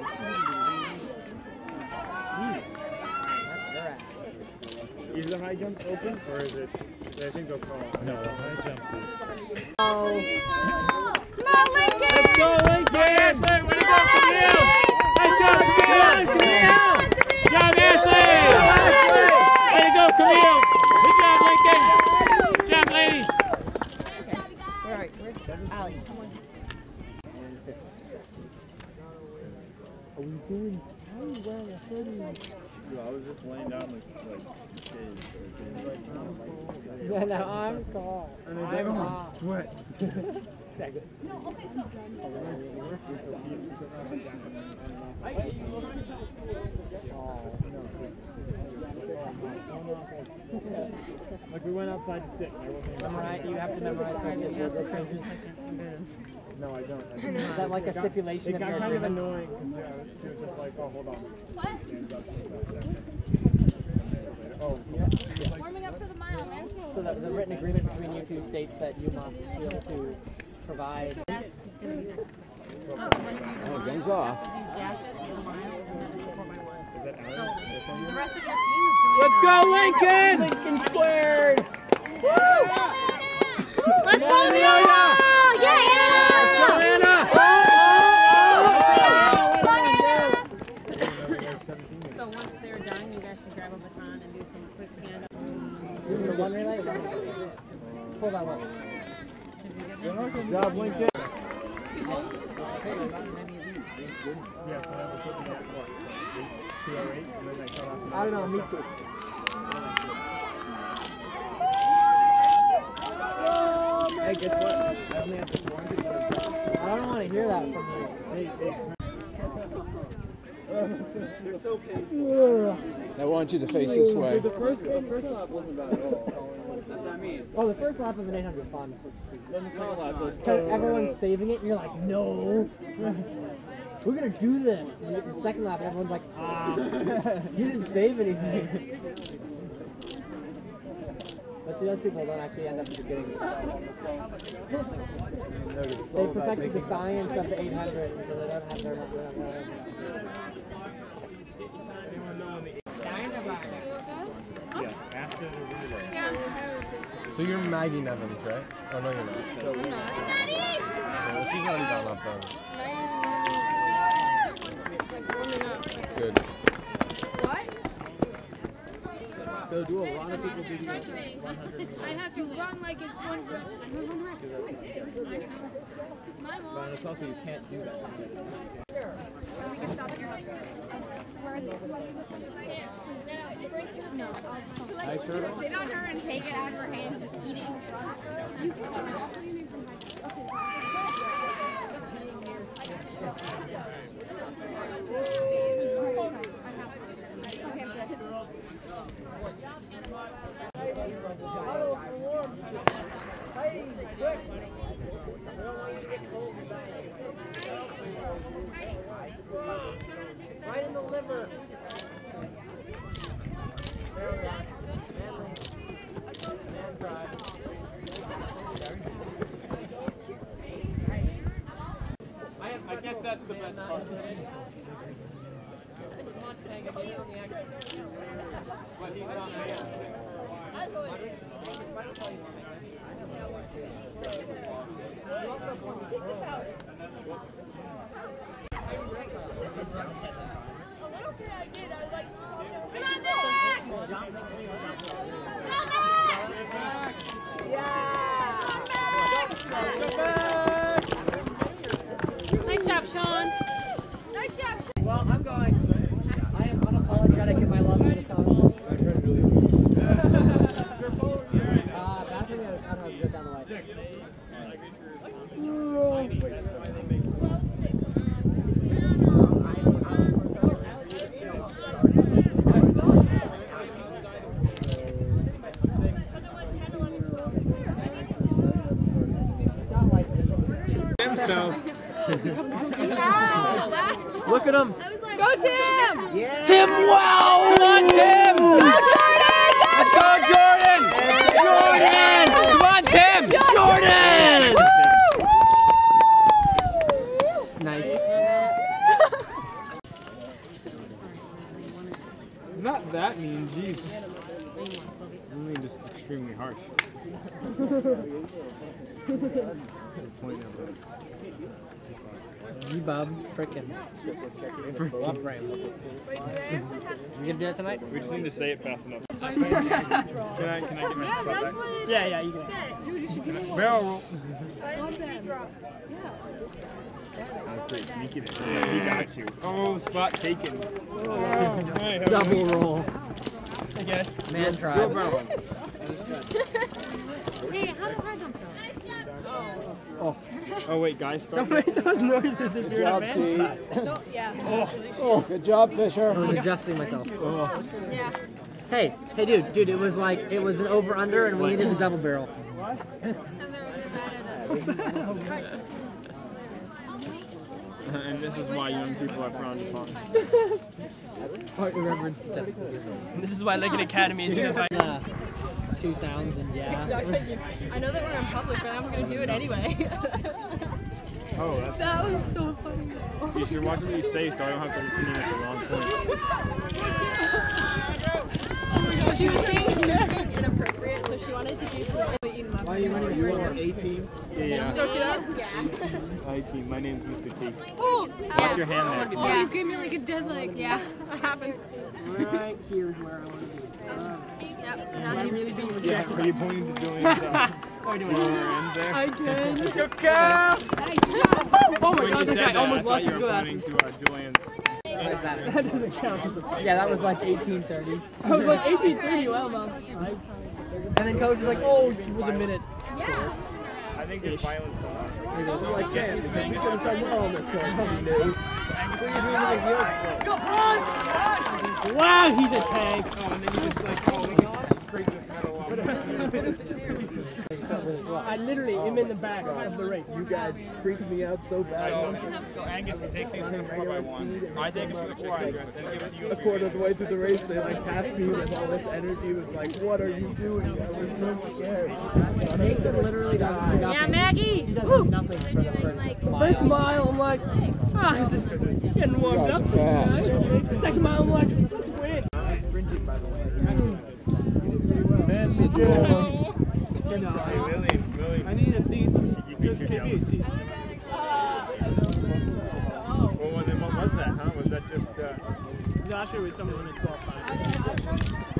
Is the high jump open, or is it? I think they'll call. No, the high jump is. Oh. Come on, Lincoln! Let's go, Lincoln! Way to go, Camille! Nice job, Camille! Good job, Ashley! Way to go, Camille! Good job, Lincoln! Good job, ladies! All right, where's Allie? Come on. Are we doing? How are you wearing a hoodie? Dude, I was just laying down like kids. Yeah, no, I'm cold. I'm hot. Sweat. Like we went outside to sit. Memorize. You have to memorize the changes. No, I don't. Is that like a stipulation of your It got kind of agreement? annoying. She was just like, oh, hold on. What? Oh, yeah. Warming up for the mile, man. So the written agreement between you two states that you must be able to provide. Oh, guns off. The rest of your team is doing. Let's go, Lincoln! Lincoln squared! Let's go, Anna! Yeah, Anna! So once they're done, you guys can grab a baton and do some quick stand-up. The one relay? Pull that one. Good job, Lincoln. Yes, and I was looking at what? 208, and then I cut off. I don't know, me too. Hey, guess what? I only have this one. I don't want to hear that from you. Hey. They're so painful. I want you to face this way. The first lap wasn't bad at all. That's what I mean. Oh, the first lap of an 800 is fun. Then the second lap was... Because everyone's saving it, and you're like, no. We're going to do this. And the second lap, everyone's like, ah. You didn't save anything. But see, those people don't actually end up getting it. They perfected the science of the 800, so they don't have their... Yeah, after the relay. So you're Maggie Nevins, right? Oh, no, you're not. No, she's not even gone up then. Good. What? So do a lot of people do the I have to run like it's one direction. My mom. But it's also you can't do that. We can stop at your house. No. Nice turtle. Sit on her and take it out of her hand, just eat it. You can Right in the liver. I guess that's the best part. But he's on Nice job, Sean. Nice job. Well, I'm going. I am unapologetic in my love for the song. Bathroom, I don't know, good down the way. Look at him. Go, Tim! Yeah. Tim, wow! Come on, Tim! Go, Jordan! Let's go, Jordan! Jordan! Come on, Tim! Jordan! Nice. Not that mean, jeez. I mean, just extremely harsh. G-Bob, frickin'. Love frame. You gonna do that tonight? We just need to say it fast enough. Can I get my spot back? Yeah, you can. Dude, you should give me Barrel roll. drop. That's pretty sneaky there. He got you. Oh, spot taken. Double roll. I guess. Man Go tribe. barrel. Hey, how did I jump though? Oh wait, guys, start. Don't make those noises if you're in a man tribe. No, yeah. Oh, good job, Fisher. I was adjusting myself. Yeah. Hey, dude, it was an over-under and we needed the double barrel. And they're mad at us. And this is why young people are frowned upon. Art remembrance test. This is why Liggett Academy is unified. 2 sounds and yeah. I know that we're in public, but I'm gonna do it anyway. Oh, that's. That was so funny. You should watch what you say so I don't have to listen in at the wrong point. She was being inappropriate, so she wanted to do something eating my Why are you running? You want 18? Yeah. Look it up? Yeah. Hi, team. My name's Mr. T. Oh, Watch your hand there. Oh, you gave me like a dead leg. Yeah, that happened. Right here's where I want to be. Yep. Yeah, are you pointing to Julian's end there? I can. Go, go! When Oh my you god, this said guy that, almost I lost thought his you were pointing glasses. to Julian's. Like that. That doesn't count. Yeah, that was like 1830. I was like 1830, well, Mom. And then coach was like, oh, it was a minute. I think there's violence going on. He goes, well, I can't. We should have done well on this course. Something new. Wow, he's a tank. Oh, and then you just like, scrape this metal off. I literally am in the back of the race. You guys freaking me out so bad. So Angus takes these from 4x1. I take a switch 400, then give it to you. A quarter of the way through the race, they like passed me with all this energy. Was like, what are you doing? I was so scared. Nathan literally does nothing. Yeah, Maggie. He does nothing for the First mile, I'm like, this is getting warmed up. Second mile, I'm like, let's win. Sprinted, by the way. William. I need a these. You beat your jealous. Well, then what was that, huh? Was that just, Joshua was someone in 12 times.